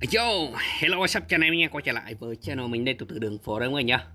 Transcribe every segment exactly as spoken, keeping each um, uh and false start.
Yo, hello what's up cho anh em nha, quay trở lại với channel mình đây, từ từ đường phố đó mọi người nhá.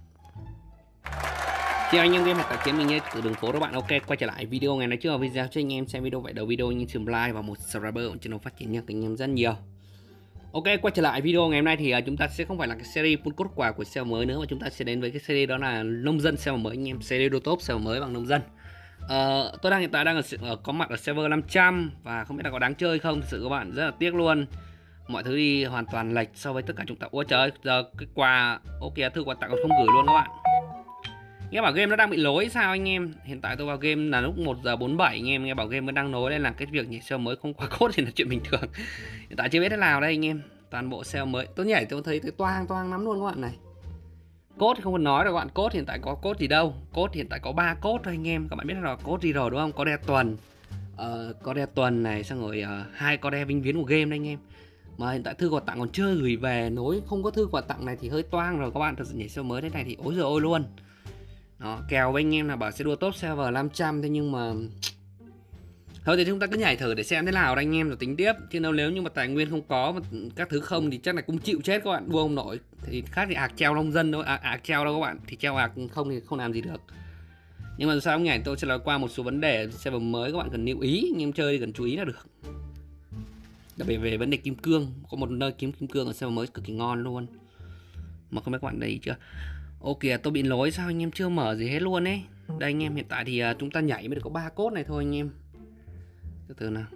Chào anh em game tại chiến mình nhé, từ đường phố các bạn. Ok, quay trở lại video ngày nay, trước vào video cho anh em xem video vậy đầu video như chùm like và một subscriber của channel phát triển nha, anh em rất nhiều. Ok, quay trở lại video ngày hôm nay thì uh, chúng ta sẽ không phải là cái series full code quà của server mới nữa, mà chúng ta sẽ đến với cái series đó là nông dân server mới anh em, series đô top server mới bằng nông dân. Uh, tôi đang hiện tại đang ở, ở có mặt ở server năm trăm và không biết là có đáng chơi không, thực sự các bạn rất là tiếc luôn. Mọi thứ đi hoàn toàn lệch so với tất cả chúng ta. Ôi trời ơi, giờ cái quà ok thư quà tặng còn không gửi luôn các bạn. Nghe bảo game nó đang bị lỗi sao anh em. Hiện tại tôi vào game là lúc một giờ bốn mươi bảy anh em, nghe bảo game vẫn đang nối nên là cái việc nhảy sale mới không qua code thì là chuyện bình thường. Hiện tại chưa biết thế nào đây anh em. Toàn bộ sale mới. Tôi nhảy tôi thấy cái toang toang lắm luôn các bạn này. Code thì không cần nói rồi các bạn, code hiện tại có code gì đâu. Code hiện tại có ba code thôi anh em. Các bạn biết là code gì rồi đúng không? Có đe tuần. Ờ, có đe tuần này, xong rồi uh, hai có đe vinh viễn của game đây anh em. Mà hiện tại thư quà tặng còn chưa gửi về, nối không có thư quà tặng này thì hơi toang rồi các bạn. Thật sự nhảy sale mới thế này thì ối giời ôi luôn. Đó, kèo với anh em là bảo sẽ đua top server năm trăm, thế nhưng mà thôi thì chúng ta cứ nhảy thử để xem thế nào đây anh em rồi tính tiếp. Chứ đâu nếu như mà tài nguyên không có mà các thứ không thì chắc là cũng chịu chết các bạn, đua không nổi. Thì khác thì ạc treo nông dân đâu, ạc, ạc treo đâu các bạn, thì treo ạc không thì không làm gì được. Nhưng mà sao ông nhảy tôi sẽ nói qua một số vấn đề server mới các bạn cần lưu ý, anh em chơi thì cần chú ý là được. Đặc biệt về vấn đề kim cương, có một nơi kiếm kim cương ở server mới cực kỳ ngon luôn. Mà không biết các bạn đây chưa. Ok, tôi bị lỗi sao anh em, chưa mở gì hết luôn ấy. Đây anh em, hiện tại thì uh, chúng ta nhảy mới được có ba cốt này thôi anh em. Từ từ nào.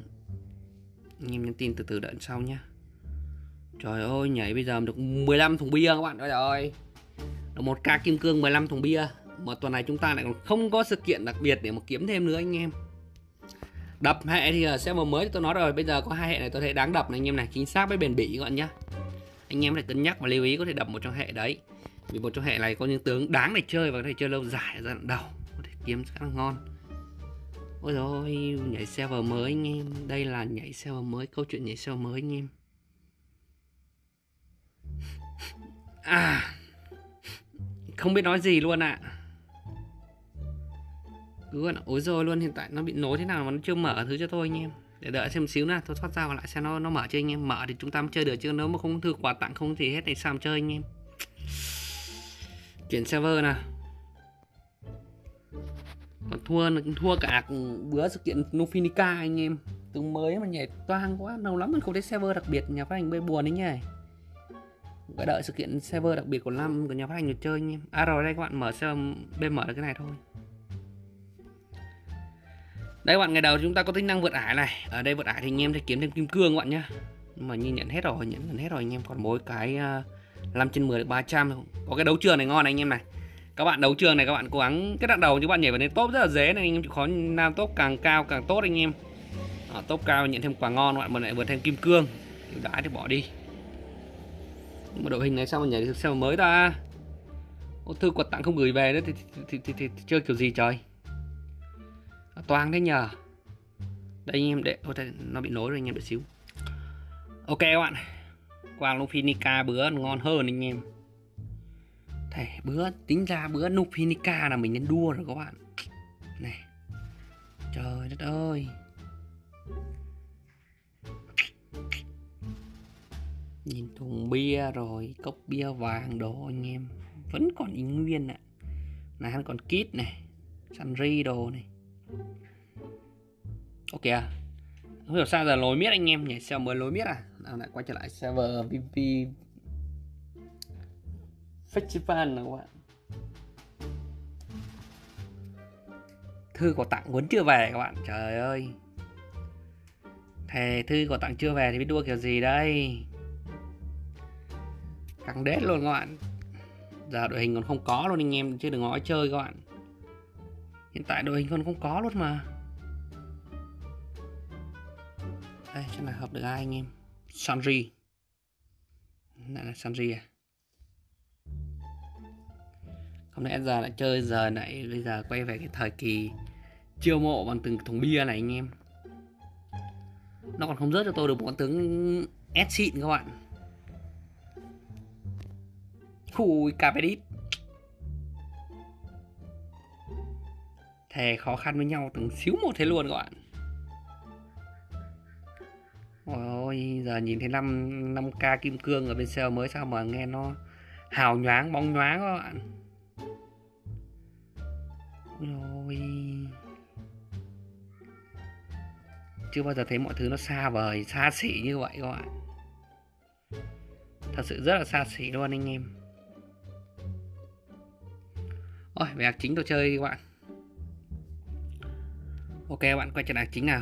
Anh em nhắn tin từ từ đợi sau nhá. Trời ơi, nhảy bây giờ được mười lăm thùng bia các bạn. Trời ơi. Được một ca kim cương mười lăm thùng bia. Mà tuần này chúng ta lại còn không có sự kiện đặc biệt để mà kiếm thêm nữa anh em. Đập hệ thì ở server mới tôi nói rồi, bây giờ có hai hệ này tôi thấy đáng đập này anh em này, chính xác với bền bỉ các bạn nhá. Anh em phải cân nhắc và lưu ý có thể đập một trong hệ đấy. Vì một trong hệ này có những tướng đáng để chơi và có thể chơi lâu dài ở giai đoạn đầu, có thể kiếm rất là ngon. Ôi rồi nhảy server mới anh em, đây là nhảy server mới, câu chuyện nhảy server mới anh em. À, không biết nói gì luôn ạ. À. Cứ ối rồi luôn, hiện tại nó bị nối thế nào mà nó chưa mở thứ cho tôi anh em. Để đợi xem một xíu nào, tôi thoát ra và lại xem nó nó mở cho anh em. Mở thì chúng ta mới chơi được, chứ nếu mà không thư quà tặng không gì hết thì sao mà chơi anh em. Chuyển server nào. Còn thua thua cả bữa sự kiện Nufinica anh em. Tướng mới mà nhảy toang quá, lâu lắm mình không thấy server đặc biệt nhà phát hành bê buồn đấy nhỉ. Phải đợi sự kiện server đặc biệt của năm của nhà phát hành được chơi anh em. À rồi đây các bạn mở server bên mở được cái này thôi. Đây các bạn, ngày đầu chúng ta có tính năng vượt ải này. Ở đây vượt ải thì anh em sẽ kiếm thêm kim cương các bạn nhá. Nhưng mà như nhận hết rồi, nhận, nhận hết rồi anh em, còn mỗi cái uh, năm trên mười được ba trăm. Có cái đấu trường này ngon này anh em này. Các bạn đấu trường này các bạn cố gắng cái đoạn đầu chứ bạn nhảy vào đến top rất là dễ này anh em, chịu khó nam top càng cao càng tốt anh em. Ở top cao nhận thêm quà ngon các bạn, mà lại vượt thêm kim cương. Ưu đãi thì bỏ đi. Nhưng mà đội hình này sao mà nhảy được server mới ta? Ô, thư quà tặng không gửi về nữa thì, thì, thì, thì, thì, thì chơi kiểu gì trời? Toang thế nhờ. Đây anh em, để nó bị nối rồi anh em, đợi xíu. Ok các bạn, quang Nufinica bữa ngon hơn anh em. Thề bữa tính ra bữa Nufinica là mình nên đua rồi các bạn. Này, trời đất ơi. Nhìn thùng bia rồi, cốc bia vàng đồ anh em vẫn còn ý nguyên ạ. Này hắn còn kit này, Sunri đồ này. Ok à, không hiểu sao giờ lối miết anh em, nhảy server mới lối miết à. Nào lại quay trở lại server pê vê Festival nào các bạn. Thư quà tặng vẫn chưa về các bạn, trời ơi. Thề thư quà tặng chưa về thì biết đua kiểu gì đây. Căng đét luôn các bạn. Giờ đội hình còn không có luôn anh em, chứ đừng nói chơi các bạn. Hiện tại đội hình còn không có luôn mà. Đây, chắc là hợp được ai anh em. Sanri. Lại là Sanri à. Không lẽ giờ lại chơi, giờ lại bây giờ quay về cái thời kỳ chiêu mộ bằng từng thùng bia này anh em. Nó còn không rớt cho tôi được một con tướng S xịn các bạn. Khui Capedit. Thề khó khăn với nhau từng xíu một thế luôn các bạn. Ôi Ôi giờ nhìn thấy năm năm k kim cương ở bên sale mới sao mà nghe nó hào nhoáng bóng nhoáng các bạn. Ôi, chưa bao giờ thấy mọi thứ nó xa vời xa xỉ như vậy các bạn. Thật sự rất là xa xỉ luôn anh em. Ôi, về hạt chính tôi chơi đi các bạn. Ok các bạn, quay trở lại hạt chính nào.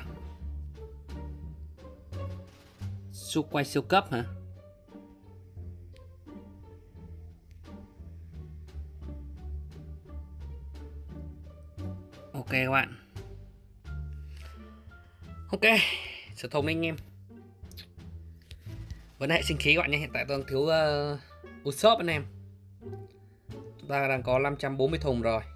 Su quay siêu cấp hả? Ok các bạn. Ok, sở thông anh em. Vấn hệ sinh khí các bạn nhé. Hiện tại tôi đang thiếu uh, Usopp anh em. Chúng ta đang có năm trăm bốn mươi thùng rồi.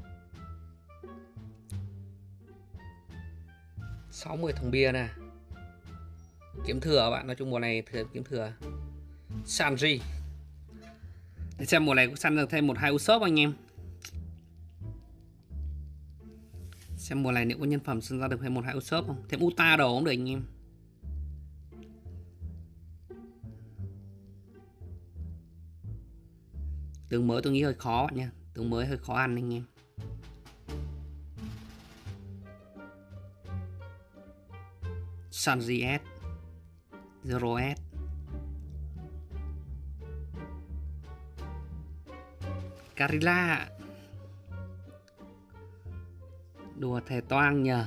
sáu mươi thùng bia nè. Kiếm thừa các bạn, nói chung mùa này thừa kiếm thừa. Sanji. Để xem mùa này có săn được thêm một hai Usopp anh em. Xem mùa này nếu có nhân phẩm săn ra được thêm một hai Usopp không? Thêm Uta đồ cũng được anh em. Tướng mới tôi nghĩ hơi khó bạn nha. Tướng mới hơi khó ăn anh em. Sanji S Zero S. Carilla. Đùa thề toang nhờ.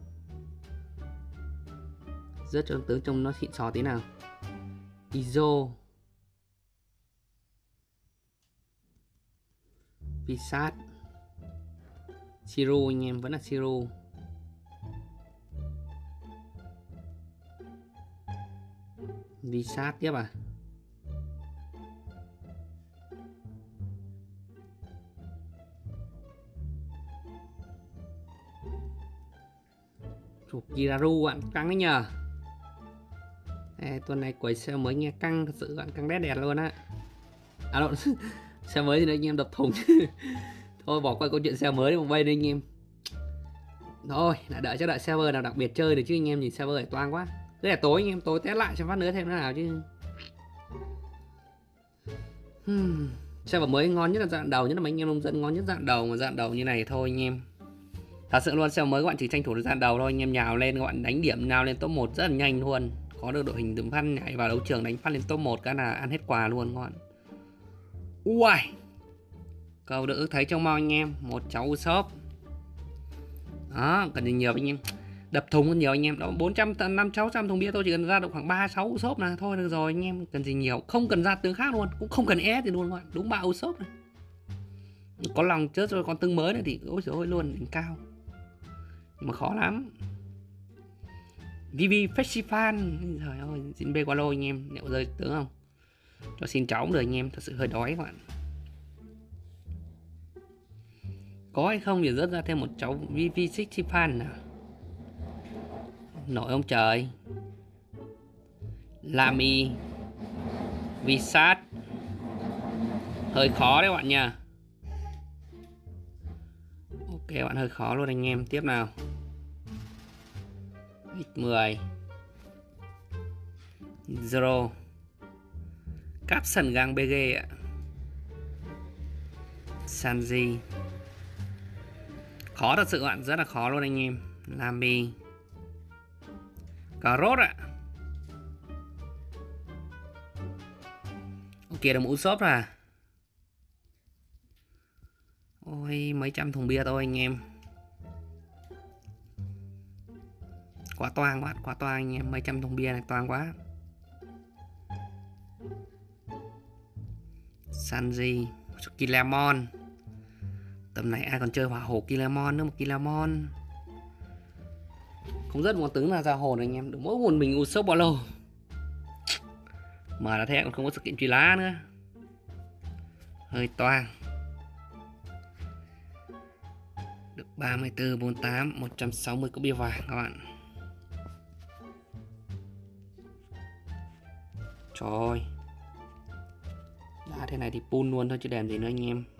Rất cho tướng trông nó xịn sò tí nào. Izo. Visat. Siro anh em, vẫn là Siro. Visat tiếp à. Chụp Kiraru bạn, căng đấy nhờ. Ê, tuần này quẩy sale mới nghe căng thật sự bạn, căng đét đẹt luôn á. À đâu, sale mới thì anh em đập thùng. Thôi bỏ qua câu chuyện sale mới đi một bay đi anh em. Thôi, đã đợi cho đợi server nào đặc biệt chơi được chứ anh em, nhìn server này toang quá. Đây là tối anh em, tối test lại cho phát nữa thêm nó nào chứ. Hmm. Server mới ngon nhất là dạng đầu, nhất là mấy anh em nông dân ngon nhất dạng đầu, mà dạng đầu như này thôi anh em. Thật sự luôn, server mới các bạn chỉ tranh thủ được dạng đầu thôi anh em, nhào lên các bạn đánh điểm nào lên top một rất là nhanh luôn. Có được đội hình từng phát nhảy vào đấu trường đánh phát lên top một cái là ăn hết quà luôn các bạn. Ui, cầu được thấy trong mau anh em, một cháu Usopp. Đó, cần gì nhiều anh em. Đập thùng nhiều anh em, đó bốn trăm năm sáu trăm thùng bia tôi chỉ cần ra được khoảng ba sáu Usopp là thôi được rồi anh em, cần gì nhiều, không cần ra tướng khác luôn, cũng không cần ép gì luôn các bạn, đúng ba Usopp này. Có lòng chết rồi, còn tương mới này thì ôi giời ơi luôn, đỉnh cao. Nhưng mà khó lắm. vê vê Festival, trời ơi, xin bê qua lô anh em, liệu rơi tướng không? Cho xin cháu cũng được anh em, thật sự hơi đói các bạn. Có hay không thì rớt ra thêm một cháu vê vê Festival nào. Nổi ông trời. Lami. Visat. Hơi khó đấy bạn nha. Ok bạn, hơi khó luôn anh em. Tiếp nào. ích mười. Zero. Capson gang bê giê ạ. Sanji. Khó thật sự bạn, rất là khó luôn anh em. Lami. Cà rốt ạ. Ok, đồng Usopp à. Ôi, mấy trăm thùng bia thôi anh em. Quá toang bạn, quá toang anh em, mấy trăm thùng bia này toang quá. Sanji, Kilamon. Tầm này ai còn chơi hỏa hổ Kilamon nữa, một Kilamon. Không rất một tướng là ra hồn anh em, được mỗi một mình Usopp bao lâu. Mà là thế còn không có sự kiện truy lá nữa. Hơi toang. Được ba mươi tư, bốn mươi tám, một trăm sáu mươi cốc bia vàng các bạn. Trời ơi. Đã thế này thì pull luôn thôi chứ đèn gì nữa anh em.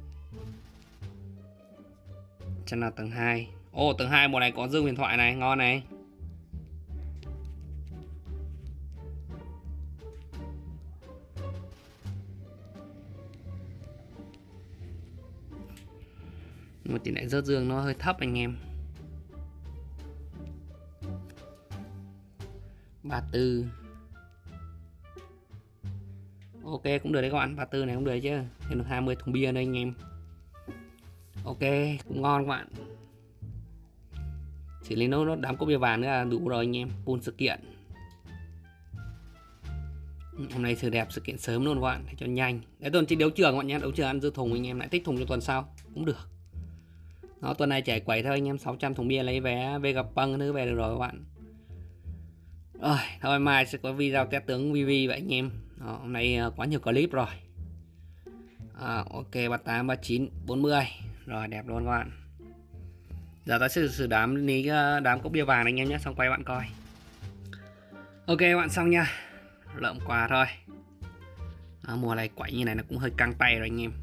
Chân là tầng hai. Ồ, tầng hai mùa này có dương huyền thoại này, ngon này. Nhưng mà tỷ lệ rớt dương nó hơi thấp anh em. ba mươi tư. Ok cũng được đấy các bạn, ba mươi tư này cũng được chứ. Thêm được hai mươi thùng bia đây anh em. Ok cũng ngon các bạn. Chỉ lấy nó đám cốc bia vàng nữa là đủ rồi anh em. Full sự kiện. Hôm nay sự đẹp sự kiện sớm luôn các bạn, để cho nhanh. Đấy tuần chỉ đấu trường các bạn nhé, đấu trường ăn dư thùng anh em lại thích thùng cho tuần sau cũng được. Đó tuần này chạy quẩy thôi anh em, sáu trăm thùng bia lấy vé về gặp băng thứ về được rồi các bạn. Rồi, thôi mai sẽ có video test tướng vê vê vậy anh em. Đó, hôm nay quá nhiều clip rồi. À, ok ba mươi tám, ba mươi chín, bốn mươi. Rồi đẹp luôn các bạn. Giờ ta sẽ sử đám ní đám cốc bia vàng anh em nhé, xong quay bạn coi. Ok bạn xong nha. Lợm quà thôi. À, mùa này quẩy như này nó cũng hơi căng tay rồi anh em.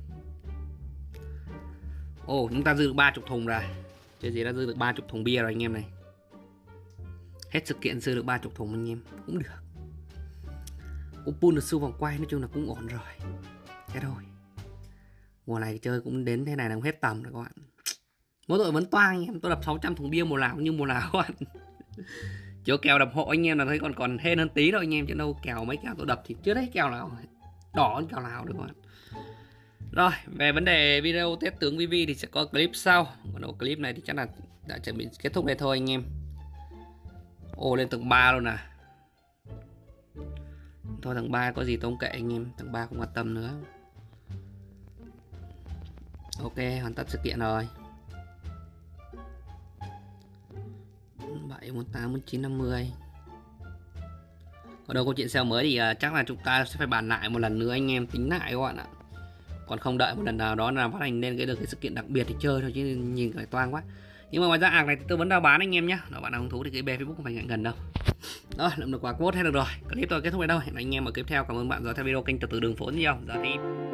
Ồ chúng ta dư được ba mươi thùng rồi. Chơi gì đã dư được ba mươi thùng bia rồi anh em này. Hết sự kiện dư được ba mươi thùng anh em cũng được. Cũng pull được siêu vòng quay, nói chung là cũng ổn rồi. Thế thôi. Mùa này chơi cũng đến thế này là cũng hết tầm rồi các bạn. Mỗi tội vẫn toang anh em, tôi đập sáu trăm thùng bia mùa nào như mùa nào các bạn. Chỗ kèo đập hộ anh em là thấy còn còn hên hơn tí thôi anh em, chứ đâu kèo mấy kèo tôi đập thì chưa thấy kèo nào đỏ hơn kèo nào được các bạn. Rồi về vấn đề video test tướng vê vê thì sẽ có clip sau. Còn đầu clip này thì chắc là đã chuẩn bị kết thúc đây thôi anh em. Ồ lên tầng ba luôn à. Thôi tầng ba có gì tôi không kệ anh em, tầng ba không quan tâm nữa. Ok hoàn tất sự kiện rồi. Bảy, bốn, tám, bốn, chín, năm mươi. Còn đâu câu chuyện sale mới thì uh, chắc là chúng ta sẽ phải bàn lại một lần nữa anh em, tính lại các bạn ạ. Còn không đợi một lần nào đó là phát hành nên cái được cái sự kiện đặc biệt thì chơi thôi, chứ nhìn cái toang quá. Nhưng mà ngoài ra ạc này thì tôi vẫn đang bán anh em nhé. Đó bạn nào hứng thú thì cái bê Facebook không phải ngại gần đâu. Rồi làm được quà code hết được rồi. Clip tôi kết thúc đây đâu. Hẹn anh em ở clip theo. Cảm ơn bạn đã theo video kênh Từ Từ Đường Phố nhiều. Giờ thì